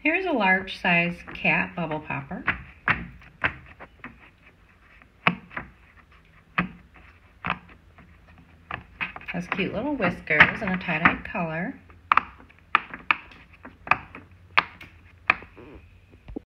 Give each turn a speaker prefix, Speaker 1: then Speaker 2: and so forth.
Speaker 1: Here's a large size cat bubble popper. Has cute little whiskers and a tie-dye color.